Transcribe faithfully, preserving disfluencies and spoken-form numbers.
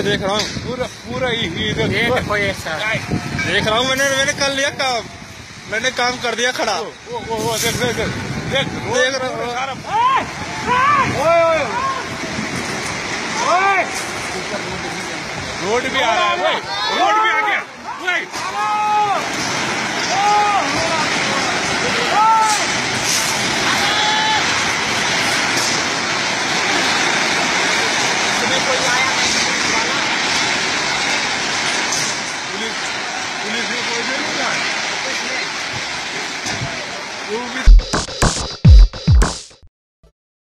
मैं देख रहा हूँ पूरा पूरा ही देखो ये सर, देख रहा हूँ। मैंने मैंने कर लिया काम, मैंने काम कर दिया खड़ा। वो वो वो देख देख देख देख रहा हूँ। रोड भी आ रहा है, रोड